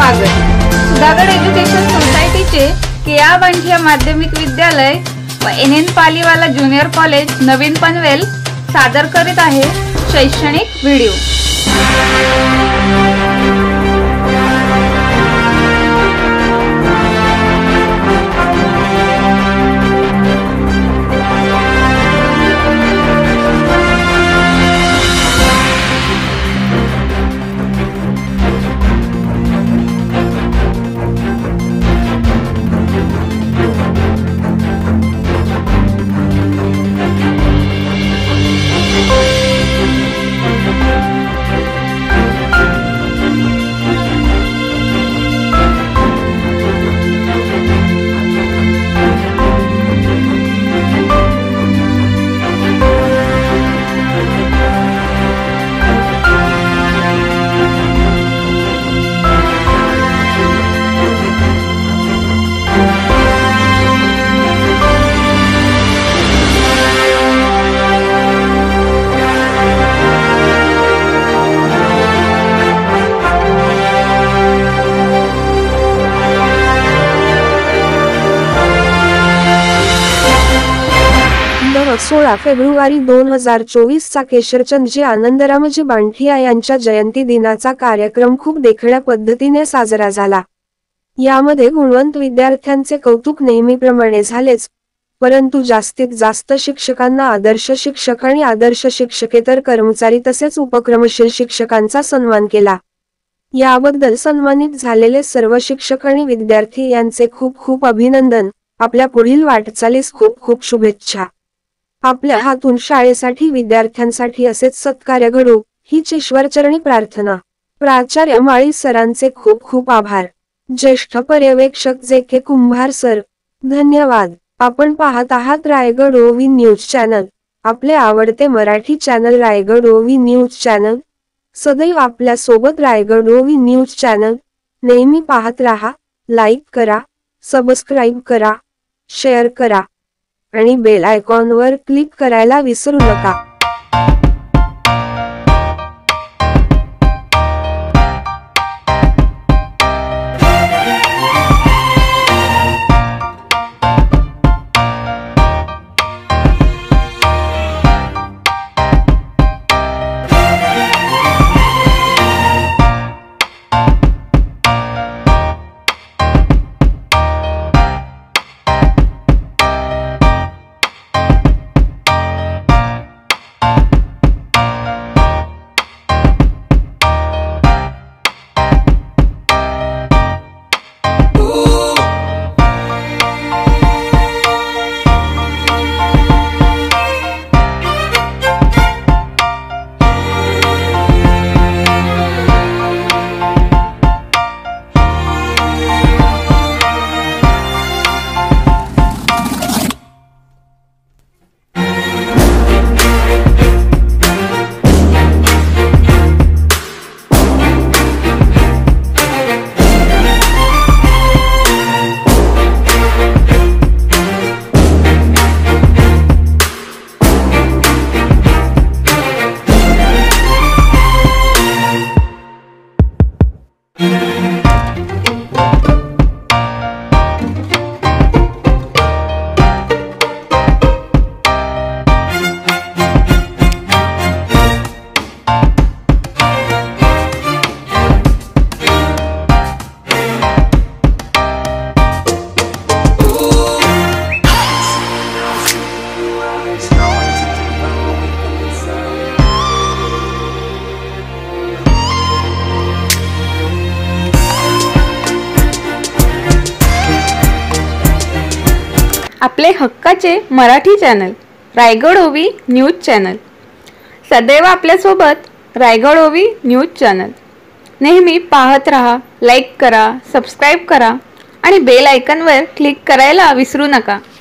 स्वागत। सुधागड एज्युकेशन सोसायटीचे केआ बांठिया माध्यमिक विद्यालय व NN पालीवाला ज्युनियर कॉलेज नवीन पनवेल सादर करीत आहे शैक्षणिक व्हिडिओ। दिनांक 16 फेब्रुवारी 2024 चा केशरचंदजी आनंदरामजी बांठिया यांच्या जयंती दिनाचा कार्यक्रम खूप देखण्या पद्धतीने साजरा झाला। यामध्ये गुणवंत विद्यार्थ्यांचे कौतुक नेहमीप्रमाणे झालेच, परंतु जास्तीत जास्त शिक्षकांना आदर्श शिक्षक आणि आदर्श शिक्षकेतर कर्मचारी तसेच उपक्रमशील शिक्षकांचा सन्मान केला। याबद्दल सन्मानित झालेले सर्व शिक्षक आणि विद्यार्थी यांचे खूप खूप अभिनंदन। आपल्या पुढील वाटचालीस खूप खूप शुभेच्छा। आपल्या हातून शाळेसाठी विद्यार्थ्यांसाठी असेच सत्कार्य घडो हीच ईश्वरचरणी प्रार्थना। प्राचार्य माळी सरांचे खूप खूप आभार। ज्येष्ठ पर्यवेक्षक JK कुंभार सर, धन्यवाद। आपण पाहत आहात रायगड OV न्यूज चॅनल, आपले आवडते Marathi channel Raigad OV news channel. सदैव आपल्या सोबत रायगड OV न्यूज चॅनल नेहमी पाहत रहा। लाईक करा, सबस्क्राइब करा, शेअर करा आणि बेल आयकॉनवर क्लिक करायला विसरू नका। आपले हक्काचे Marathi channel Raigad OV news channel, सदैव आपल्या सोबत रायगड OV न्यूज चॅनल नेहमी पाहत रहा। लाईक करा, सबस्क्राइब करा आणि बेल आयकॉनवर क्लिक करायला विसरू नका।